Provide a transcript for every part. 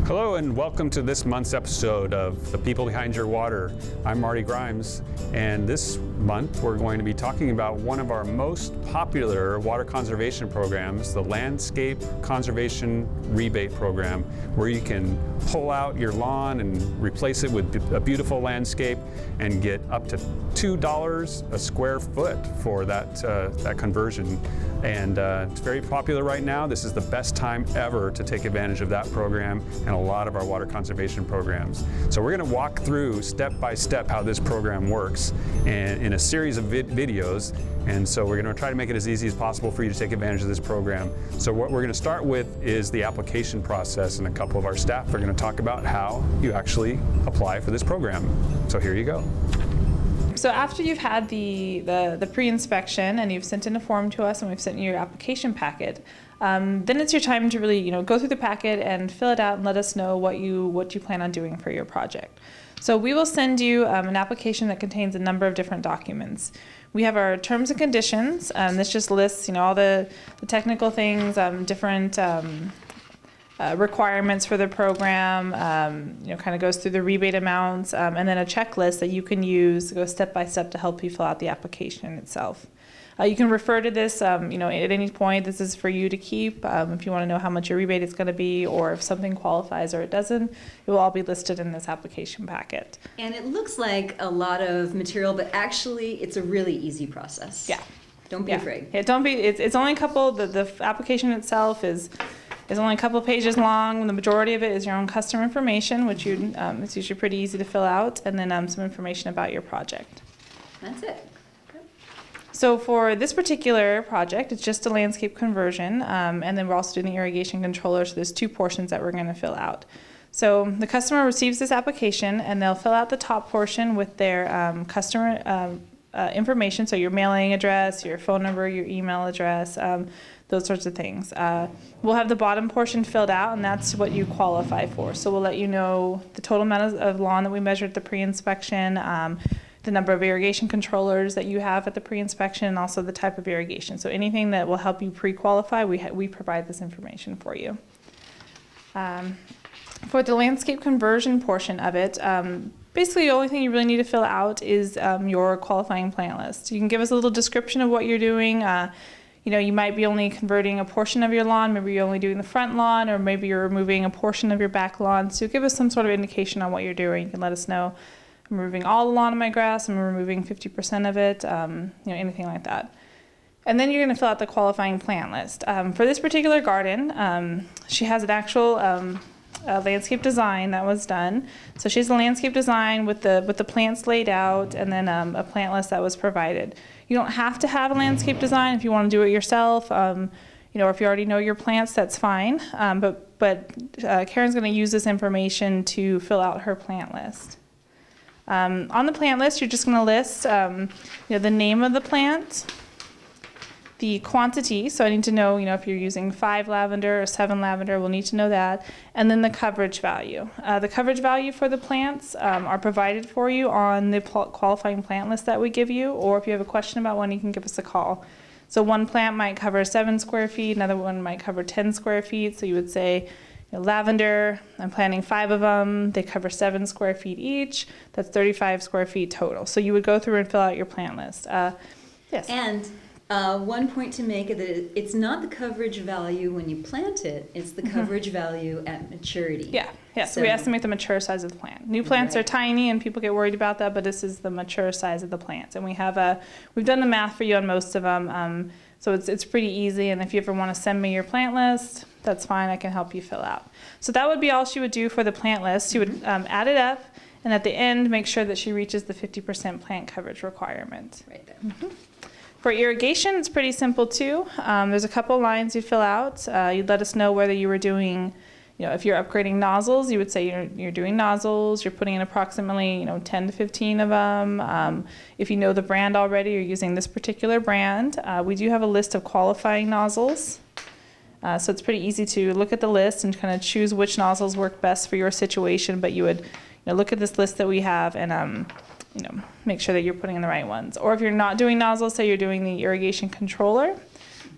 Hello and welcome to this month's episode of The People Behind Your Water. I'm Marty Grimes, and this month we're going to be talking about one of our most popular water conservation programs, the Landscape Conservation Rebate Program, where you can pull out your lawn and replace it with a beautiful landscape and get up to $2 a square foot for that conversion. And it's very popular right now. This is the best time ever to take advantage of that program and a lot of our water conservation programs. So we're going to walk through step by step how this program works and in a series of videos. And so we're going to try to make it as easy as possible for you to take advantage of this program. So what we're going to start with is the application process, and a couple of our staff are going to talk about how you actually apply for this program. So here you go. So after you've had the pre-inspection and you've sent in a form to us and we've sent you your application packet, then it's your time to really go through the packet and fill it out and let us know what you plan on doing for your project. So we will send you an application that contains a number of different documents. We have our terms and conditions. This just lists all the technical things, different requirements for the program, kind of goes through the rebate amounts, and then a checklist that you can use to go step by step to help you fill out the application itself. You can refer to this, at any point. This is for you to keep if you want to know how much your rebate is going to be, or if something qualifies or it doesn't. It will all be listed in this application packet. And it looks like a lot of material, but actually it's a really easy process. Yeah. Don't be afraid. Yeah, don't be. It's only a couple. The application itself is only a couple pages long. The majority of it is your own customer information, which it's usually pretty easy to fill out, and then some information about your project. That's it. Okay. So for this particular project, it's just a landscape conversion, and then we're also doing the irrigation controller, so there's two portions that we're going to fill out. So the customer receives this application, and they'll fill out the top portion with their customer information, so your mailing address, your phone number, your email address, those sorts of things. We'll have the bottom portion filled out, and that's what you qualify for. So we'll let you know the total amount of lawn that we measured at the pre-inspection, the number of irrigation controllers that you have at the pre-inspection, and also the type of irrigation. So anything that will help you pre-qualify, we provide this information for you. For the landscape conversion portion of it, basically the only thing you really need to fill out is your qualifying plant list. You can give us a little description of what you're doing. You might be only converting a portion of your lawn, maybe you're only doing the front lawn, or maybe you're removing a portion of your back lawn. So give us some sort of indication on what you're doing. You can let us know, I'm removing all the lawn of my grass, I'm removing 50% of it, anything like that. And then you're going to fill out the qualifying plant list. For this particular garden, she has an actual landscape design that was done. So she has a landscape design with the plants laid out, and then a plant list that was provided. You don't have to have a landscape design if you want to do it yourself. Or if you already know your plants, that's fine. But Karen's going to use this information to fill out her plant list. On the plant list, you're just going to list the name of the plant, the quantity, so I need to know, if you're using 5 lavender or 7 lavender, we'll need to know that, and then the coverage value. The coverage value for the plants are provided for you on the qualifying plant list that we give you, or if you have a question about one, you can give us a call. So one plant might cover 7 square feet, another one might cover 10 square feet, so you would say, lavender, I'm planting 5 of them, they cover 7 square feet each, that's 35 square feet total. So you would go through and fill out your plant list. Yes? And one point to make is that it's not the coverage value when you plant it, it's the coverage value at maturity. Yeah, so we estimate the mature size of the plant. New plants are tiny and people get worried about that, but this is the mature size of the plants. And we've done the math for you on most of them, so it's pretty easy, and if you ever want to send me your plant list, that's fine, I can help you fill out. So that would be all she would do for the plant list. She would add it up, and at the end, make sure that she reaches the 50% plant coverage requirement. Right there. For irrigation, it's pretty simple too. There's a couple lines you fill out. You'd let us know whether you were doing, if you're upgrading nozzles, you would say you're doing nozzles, you're putting in approximately 10 to 15 of them. If you know the brand already, you're using this particular brand. We do have a list of qualifying nozzles. So it's pretty easy to look at the list and kind of choose which nozzles work best for your situation, but you would look at this list that we have and make sure that you're putting in the right ones. Or if you're not doing nozzles, say you're doing the irrigation controller,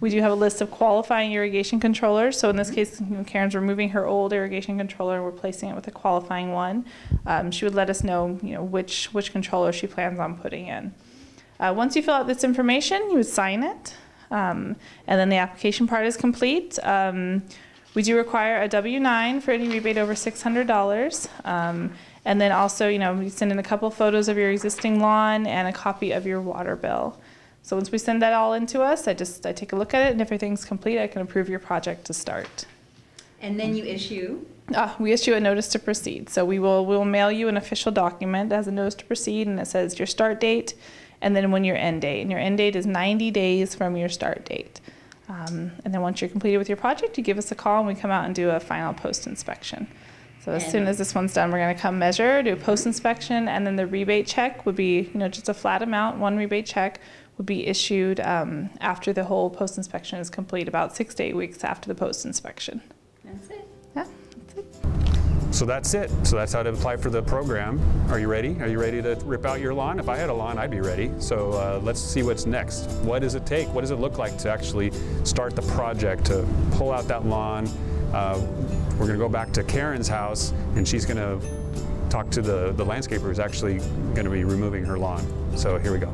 We do have a list of qualifying irrigation controllers. So in this case, Karen's removing her old irrigation controller and replacing it with a qualifying one. She would let us know, which controller she plans on putting in. Once you fill out this information, you would sign it, and then the application part is complete. We do require a W-9 for any rebate over $600. And then also, you send in a couple photos of your existing lawn and a copy of your water bill. So once we send that all into us, I take a look at it, and if everything's complete, I can approve your project to start. And then you issue? We issue a notice to proceed. So we'll mail you an official document as a notice to proceed, and it says your start date and then when your end date. And your end date is 90 days from your start date. And then once you're completed with your project, you give us a call, and we come out and do a final post-inspection. So as soon as this one's done, we're going to come measure, do a post-inspection, and then the rebate check would be, just a flat amount. One rebate check would be issued after the whole post-inspection is complete, about 6 to 8 weeks after the post-inspection. That's it. Yeah, that's it. So that's it. So that's how to apply for the program. Are you ready? Are you ready to rip out your lawn? If I had a lawn, I'd be ready. So let's see what's next. What does it take? What does it look like to actually start the project, to pull out that lawn? We're going to go back to Karen's house, and she's going to talk to the landscaper who's actually going to be removing her lawn. So here we go.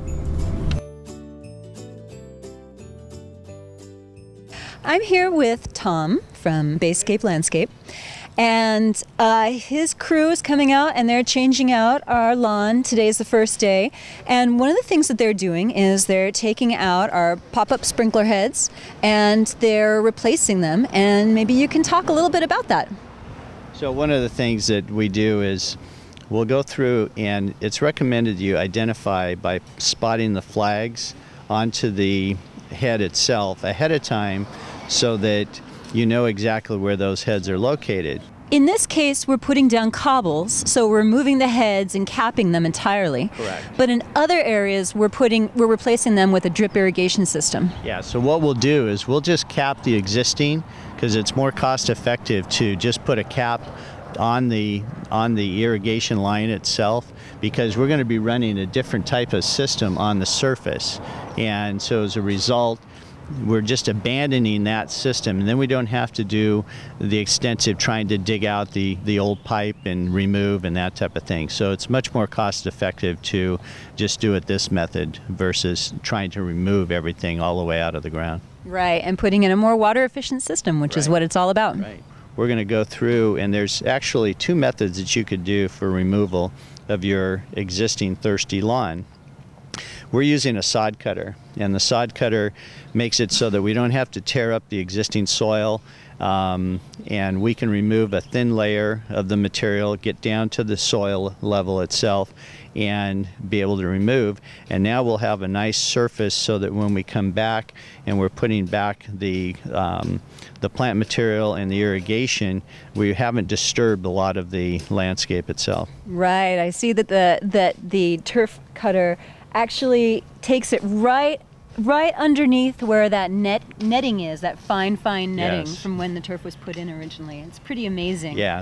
I'm here with Tom from Landscape Landscape, and his crew is coming out and they're changing out our lawn. Today's the first day, and one of the things that they're doing is they're taking out our pop-up sprinkler heads and they're replacing them, and maybe you can talk a little bit about that. So one of the things that we do is we'll go through, and it's recommended you identify by spotting the flags onto the head itself ahead of time, so that you know exactly where those heads are located. In this case, we're putting down cobbles, so we're removing the heads and capping them entirely. Correct. But in other areas, we're replacing them with a drip irrigation system. Yeah, so what we'll do is we'll just cap the existing, because it's more cost effective to just put a cap on the irrigation line itself, because we're going to be running a different type of system on the surface. And so as a result, we're just abandoning that system, and then we don't have to do the extensive trying to dig out the old pipe and remove and that type of thing. So it's much more cost effective to just do it this method versus trying to remove everything all the way out of the ground. Right, and putting in a more water efficient system, which is what it's all about. Right. We're going to go through, and there's actually two methods that you could do for removal of your existing thirsty lawn. We're using a sod cutter, and the sod cutter makes it so that we don't have to tear up the existing soil, and we can remove a thin layer of the material, get down to the soil level itself, and be able to remove. And now we'll have a nice surface so that when we come back and we're putting back the plant material and the irrigation, we haven't disturbed a lot of the landscape itself. Right, I see that the turf cutter actually takes it right underneath where that netting is, that fine netting from when the turf was put in originally. It's pretty amazing. Yeah,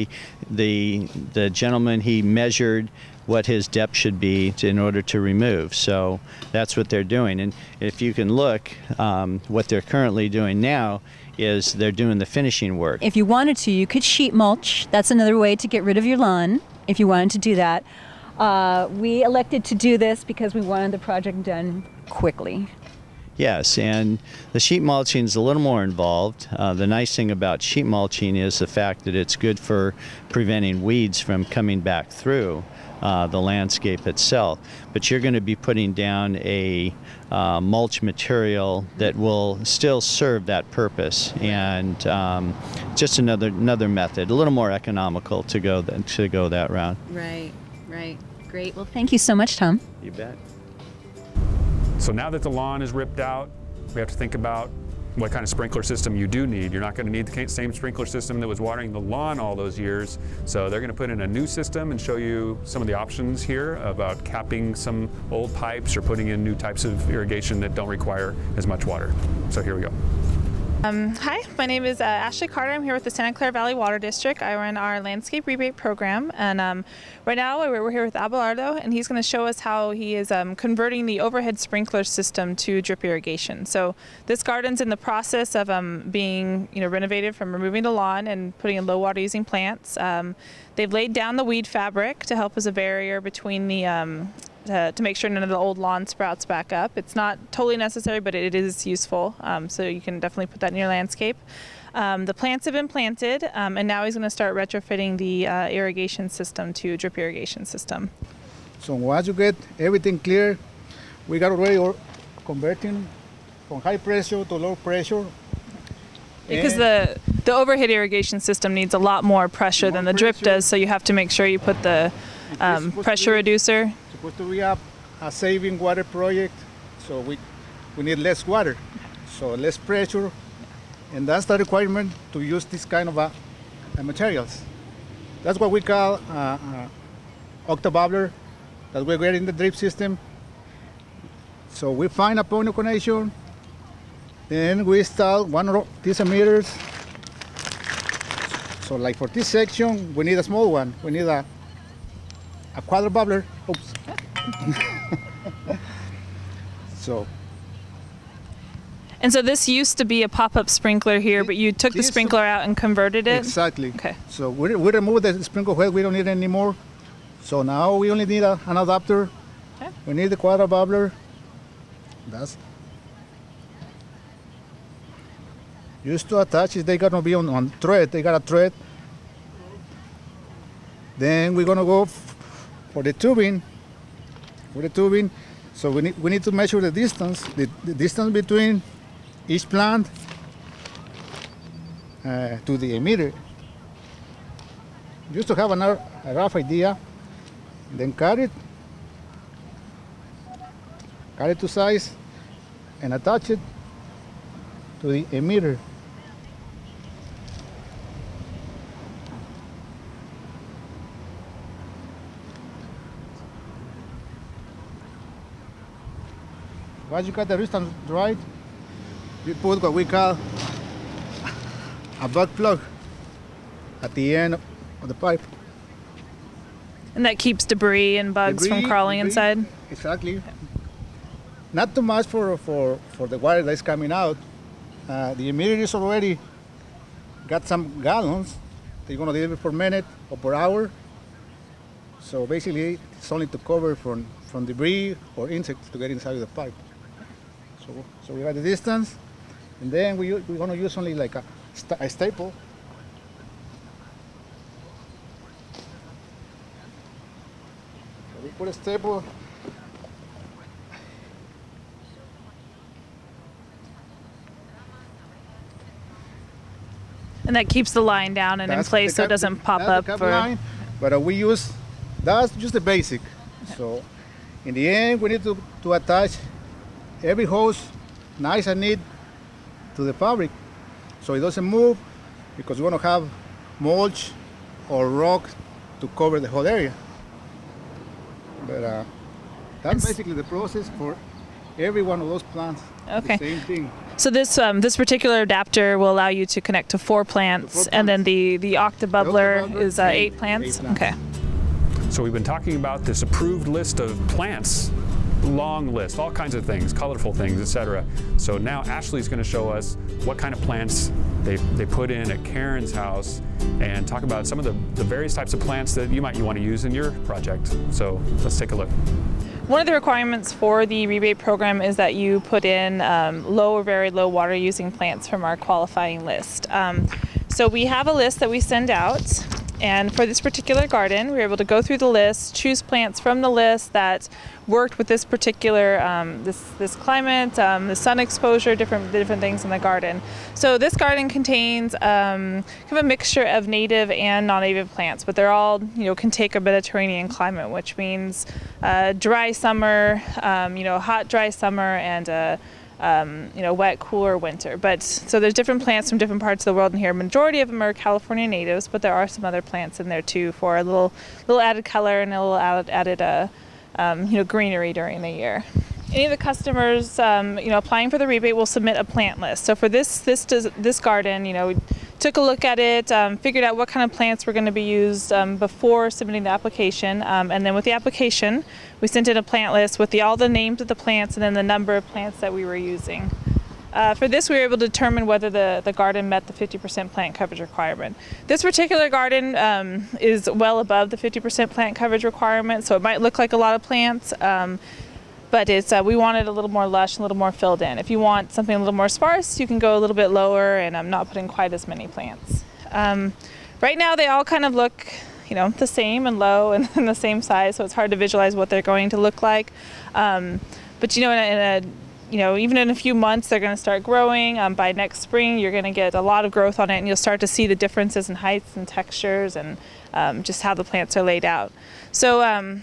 the gentleman, he measured what his depth should be in order to remove. So that's what they're doing. And if you can look, what they're currently doing now is they're doing the finishing work. If you wanted to, you could sheet mulch. That's another way to get rid of your lawn if you wanted to do that. We elected to do this because we wanted the project done quickly. Yes, and the sheet mulching is a little more involved. The nice thing about sheet mulching is the fact that it's good for preventing weeds from coming back through the landscape itself. But you're going to be putting down a mulch material that will still serve that purpose, and just another method, a little more economical to go that route. Right. Great. Well, thank you so much, Tom. You bet. So now that the lawn is ripped out, we have to think about what kind of sprinkler system you do need. You're not going to need the same sprinkler system that was watering the lawn all those years. So they're going to put in a new system and show you some of the options here about capping some old pipes or putting in new types of irrigation that don't require as much water. So here we go. Hi, my name is Ashley Carter. I'm here with the Santa Clara Valley Water District. I run our Landscape Rebate Program, and right now we're here with Abelardo, and he's going to show us how he is converting the overhead sprinkler system to drip irrigation. So this garden's in the process of being renovated from removing the lawn and putting in low water using plants. They've laid down the weed fabric to help as a barrier between the to make sure none of the old lawn sprouts back up. It's not totally necessary, but it is useful, so you can definitely put that in your landscape. The plants have been planted, and now he's going to start retrofitting the irrigation system to drip irrigation system. So once you get everything clear, we got already converting from high pressure to low pressure. Because the overhead irrigation system needs a lot more pressure than the drip does, so you have to make sure you put the pressure reducer. Supposed to be a saving water project, so we need less water, so less pressure, and that's the requirement to use this kind of materials. That's what we call octobubbler that we get in the drip system. So we find a point of connection, then we install one of these emitters. So like for this section, we need a small one. We need a quadro bubbler. Oops. And so this used to be a pop-up sprinkler here, but you took the sprinkler out and converted it? Exactly. Okay. So we removed the sprinkler head. We don't need it anymore. So now we only need an adapter. Okay. We need the quadro bubbler. Used to attach it, they gotta be on thread. They got a thread. Then we're gonna go for the tubing. So we need to measure the distance, the distance between each plant to the emitter. Just to have a rough idea, then cut it to size, and attach it to the emitter. Once you got the distance right, we put what we call a butt plug at the end of the pipe. And that keeps debris and bugs from crawling inside? Exactly. Okay. Not too much for the water that's coming out. The emitter is already got some gallons that you're going to deliver per minute or per hour. So basically, it's only to cover from debris or insects to get inside of the pipe. So we got the distance, and then we're going to use only like a staple. So we put a staple. And that keeps the line down and in place so it doesn't pop up. Line, but we use, that's just the basic. Okay. So in the end, we need to attach every hose nice and neat to the fabric so it doesn't move, because we're going to have mulch or rock to cover the whole area. But that's basically the process for every one of those plants. Okay. The same thing. So this particular adapter will allow you to connect to 4 plants, and then the octobubbler is 8 plants? Okay. So we've been talking about this approved list of plants, long list, all kinds of things, colorful things, etc. So now Ashley's going to show us what kind of plants they put in at Karen's house, and talk about some of the various types of plants that you might want to use in your project. So let's take a look. One of the requirements for the rebate program is that you put in low or very low water using plants from our qualifying list. So we have a list that we send out, and for this particular garden we were able to go through the list, choose plants from the list that worked with this particular this climate, the sun exposure, different things in the garden. So this garden contains kind of a mixture of native and non-native plants, but they're all can take a Mediterranean climate, which means dry summer, hot dry summer, and wet, cooler winter. But so there's different plants from different parts of the world in here. Majority of them are California natives, but there are some other plants in there too for a little added color and a little added greenery during the year. any of the customers, applying for the rebate will submit a plant list. So for this garden, we took a look at it, figured out what kind of plants were going to be used before submitting the application, and then with the application, we sent in a plant list with all the names of the plants and then the number of plants that we were using. For this, we were able to determine whether the garden met the 50% plant coverage requirement. This particular garden is well above the 50% plant coverage requirement, so it might look like a lot of plants, but we wanted a little more lush, a little more filled in. If you want something a little more sparse, you can go a little bit lower, and I'm not putting quite as many plants. Right now, they all kind of look, the same and low and the same size, so it's hard to visualize what they're going to look like. But even in a few months, they're going to start growing. By next spring, you're going to get a lot of growth on it, and you'll start to see the differences in heights and textures and just how the plants are laid out. So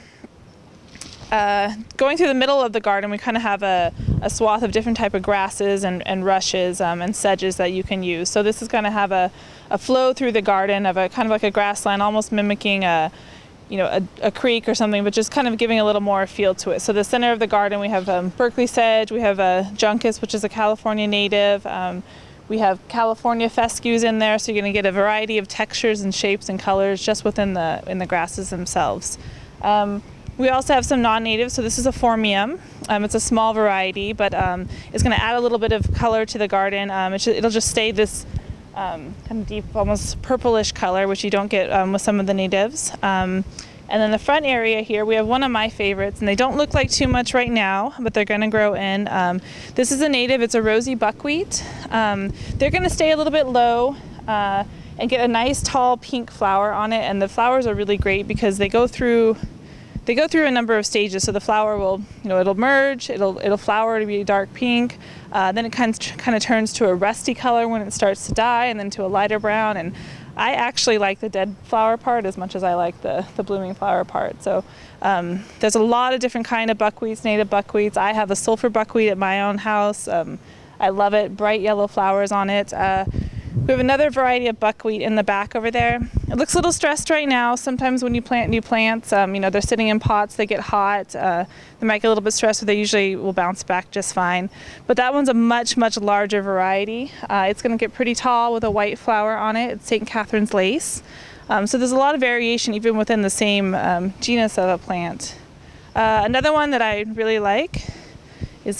going through the middle of the garden, we kind of have a swath of different type of grasses and rushes and sedges that you can use. So this is going to have a flow through the garden of a kind of like a grassland, almost mimicking a creek or something, but just kind of giving a little more feel to it. So the center of the garden, we have Berkeley sedge, we have juncus, which is a California native. We have California fescues in there, so you're going to get a variety of textures and shapes and colors just within the grasses themselves. We also have some non-native, so this is a Formium. It's a small variety, but it's going to add a little bit of color to the garden. It'll just stay this kind of deep, almost purplish color, which you don't get with some of the natives. And then the front area here, we have one of my favorites, and they don't look like too much right now, but they're going to grow in. This is a native, it's a rosy buckwheat. They're going to stay a little bit low and get a nice tall pink flower on it, and the flowers are really great because they go through a number of stages. So the flower will, it'll merge, it'll flower to be dark pink, then it kind of turns to a rusty color when it starts to die, and then to a lighter brown. And I actually like the dead flower part as much as I like the blooming flower part. So there's a lot of different kind of buckwheats, native buckwheats. I have a sulfur buckwheat at my own house. I love it, bright yellow flowers on it. We have another variety of buckwheat in the back over there. It looks a little stressed right now. Sometimes when you plant new plants, they're sitting in pots, they get hot, they might get a little bit stressed, but they usually will bounce back just fine. But that one's a much, much larger variety. It's going to get pretty tall with a white flower on it. It's St. Catherine's lace. So there's a lot of variation even within the same genus of a plant. Another one that I really like is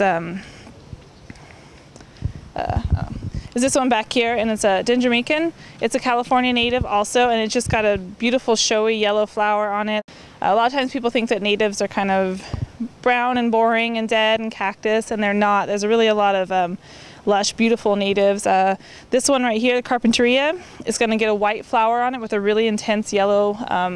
this one back here, and it's a Dendromecan. It's a California native also, and it's just got a beautiful showy yellow flower on it. A lot of times people think that natives are kind of brown and boring and dead and cactus, and they're not. There's really a lot of lush, beautiful natives. This one right here, the Carpinteria, is going to get a white flower on it with a really intense yellow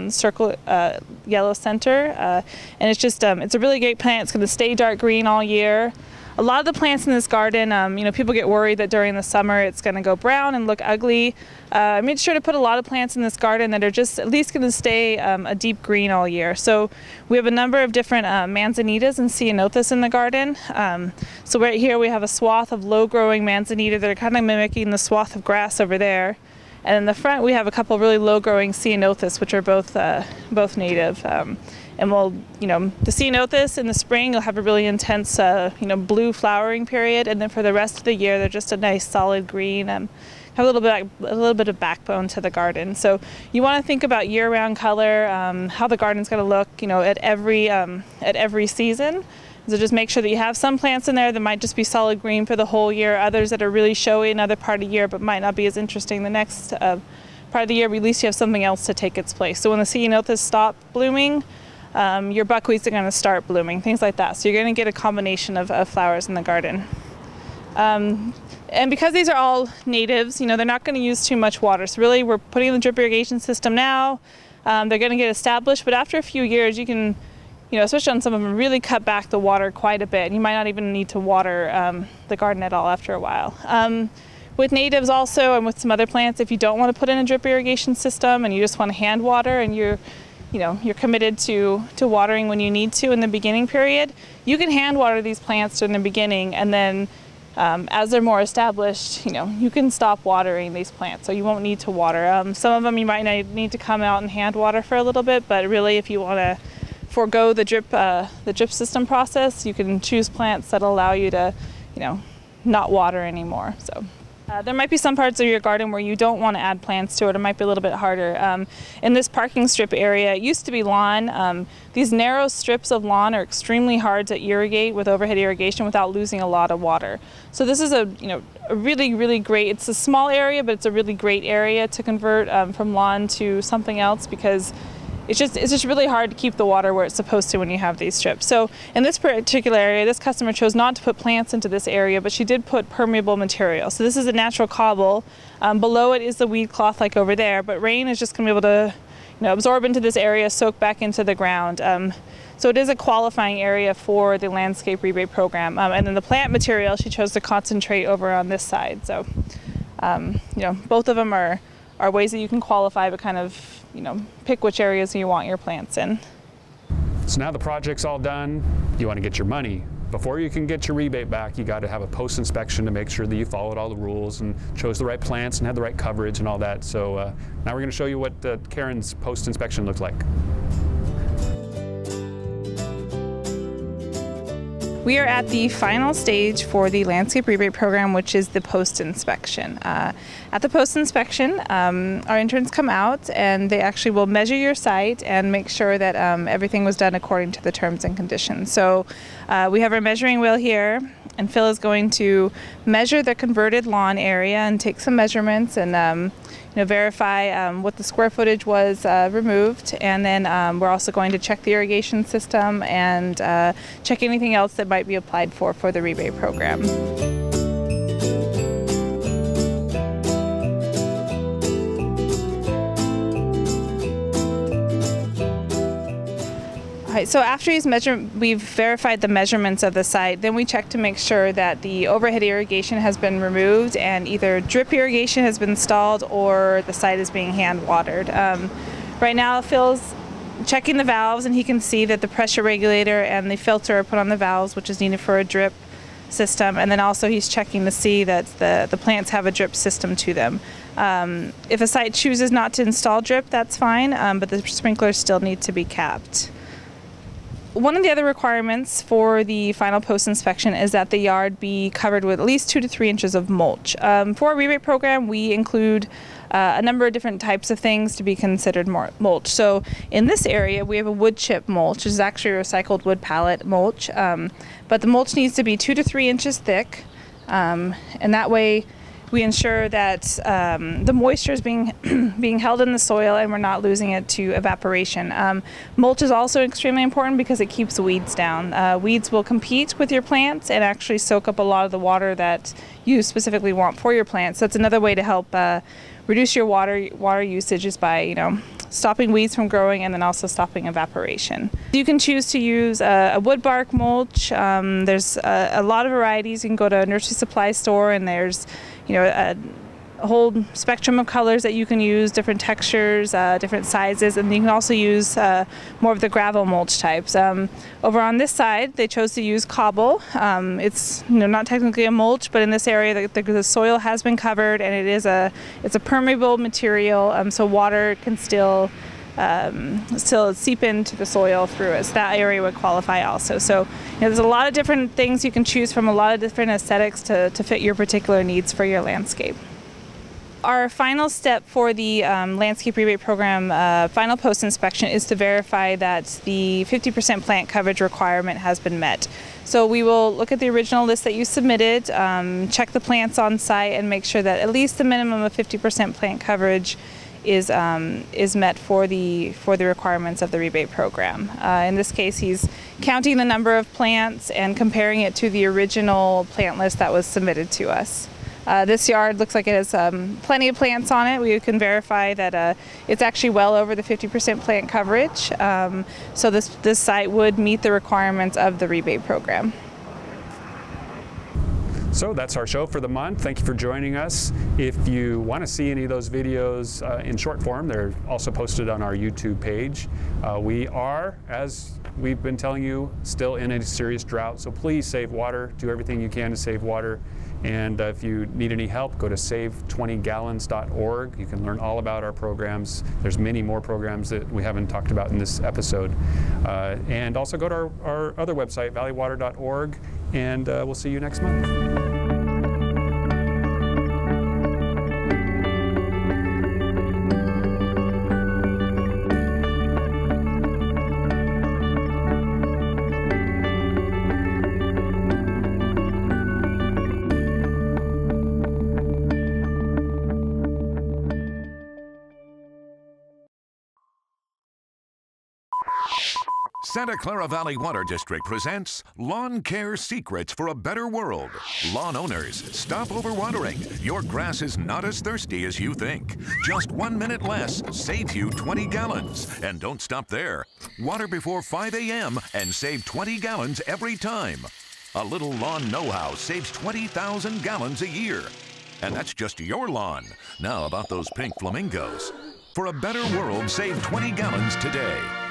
yellow center, and it's just it's a really great plant. It's going to stay dark green all year. A lot of the plants in this garden, people get worried that during the summer it's going to go brown and look ugly. I made sure to put a lot of plants in this garden that are just at least going to stay a deep green all year. So we have a number of different manzanitas and ceanothus in the garden. So right here we have a swath of low-growing manzanita that are kind of mimicking the swath of grass over there. And in the front we have a couple really low-growing ceanothus, which are both native. And we'll, the ceanothus in the spring, you'll have a really intense, blue flowering period, and then for the rest of the year, they're just a nice solid green. Have a little bit of backbone to the garden. So you want to think about year-round color, how the garden's going to look, at every season. So just make sure that you have some plants in there that might just be solid green for the whole year, others that are really showy another part of the year, but might not be as interesting the next part of the year. But at least you have something else to take its place. So when the ceanothus stop blooming, your buckwheats are going to start blooming, things like that. So you're going to get a combination of flowers in the garden. And because these are all natives, they're not going to use too much water. So really we're putting in the drip irrigation system now. They're going to get established, but after a few years you can, especially on some of them, really cut back the water quite a bit. You might not even need to water the garden at all after a while. With natives also, and with some other plants, if you don't want to put in a drip irrigation system and you just want to hand water and you're committed to watering when you need to in the beginning period, you can hand water these plants in the beginning, and then as they're more established, you can stop watering these plants, so you won't need to water. Some of them you might need to come out and hand water for a little bit, but really if you want to forego the drip system process. You can choose plants that allow you to, not water anymore. So. There might be some parts of your garden where you don't want to add plants to it. It might be a little bit harder. In this parking strip area, it used to be lawn. These narrow strips of lawn are extremely hard to irrigate with overhead irrigation without losing a lot of water. So this is a really, really great, it's a small area, but it's a really great area to convert from lawn to something else, because it's just really hard to keep the water where it's supposed to when you have these strips. So in this particular area, this customer chose not to put plants into this area, but she did put permeable material. So this is a natural cobble. Below it is the weed cloth like over there, but rain is just going to be able to absorb into this area, soak back into the ground. So it is a qualifying area for the Landscape Rebate Program. And then the plant material, she chose to concentrate over on this side. So, both of them are ways that you can qualify, but kind of pick which areas you want your plants in. So now the project's all done, you want to get your money. Before you can get your rebate back, you got to have a post-inspection to make sure that you followed all the rules and chose the right plants and had the right coverage and all that. So now we're going to show you what Karen's post-inspection looks like. We are at the final stage for the Landscape Rebate Program, which is the post-inspection. At the post-inspection, our interns come out and they actually will measure your site and make sure that everything was done according to the terms and conditions. So we have our measuring wheel here, and Phil is going to measure the converted lawn area and take some measurements and verify what the square footage was removed, and then we're also going to check the irrigation system and check anything else that might be applied for the rebate program. All right, so after we've verified the measurements of the site, then we check to make sure that the overhead irrigation has been removed and either drip irrigation has been installed or the site is being hand watered. Right now Phil's checking the valves, and he can see that the pressure regulator and the filter are put on the valves, which is needed for a drip system, and then also he's checking to see that the plants have a drip system to them. If a site chooses not to install drip, that's fine, but the sprinklers still need to be capped. One of the other requirements for the final post-inspection is that the yard be covered with at least 2 to 3 inches of mulch. For our rebate program, we include a number of different types of things to be considered mulch. So in this area, we have a wood chip mulch, which is actually a recycled wood pallet mulch, but the mulch needs to be 2 to 3 inches thick, and that way we ensure that the moisture is being held in the soil and we're not losing it to evaporation. Mulch is also extremely important because it keeps weeds down. Weeds will compete with your plants and actually soak up a lot of the water that you specifically want for your plants. So that's another way to help reduce your water usage, is by stopping weeds from growing and then also stopping evaporation. You can choose to use a wood bark mulch. There's a lot of varieties. You can go to a nursery supply store and there's a whole spectrum of colors that you can use, different textures, different sizes, and you can also use more of the gravel mulch types. Over on this side, they chose to use cobble. It's not technically a mulch, but in this area the soil has been covered, and it's a permeable material, so water can still seep into the soil through it. So that area would qualify also. So there's a lot of different things you can choose from, a lot of different aesthetics to fit your particular needs for your landscape. Our final step for the Landscape Rebate Program final post-inspection is to verify that the 50% plant coverage requirement has been met. So we will look at the original list that you submitted, check the plants on site, and make sure that at least the minimum of 50% plant coverage is met for the requirements of the rebate program. In this case, he's counting the number of plants and comparing it to the original plant list that was submitted to us. This yard looks like it has plenty of plants on it. We can verify that it's actually well over the 50% plant coverage. So this site would meet the requirements of the rebate program. So that's our show for the month. Thank you for joining us. If you want to see any of those videos in short form, they're also posted on our YouTube page. We are, as we've been telling you, still in a serious drought, so please save water. Do everything you can to save water. And if you need any help, go to save20gallons.org. You can learn all about our programs. There's many more programs that we haven't talked about in this episode. And also go to our other website, valleywater.org, and we'll see you next month. Santa Clara Valley Water District presents Lawn Care Secrets for a Better World. Lawn owners, stop overwatering. Your grass is not as thirsty as you think. Just 1 minute less saves you 20 gallons. And don't stop there. Water before 5 a.m. and save 20 gallons every time. A little lawn know-how saves 20,000 gallons a year. And that's just your lawn. Now about those pink flamingos. For a better world, save 20 gallons today.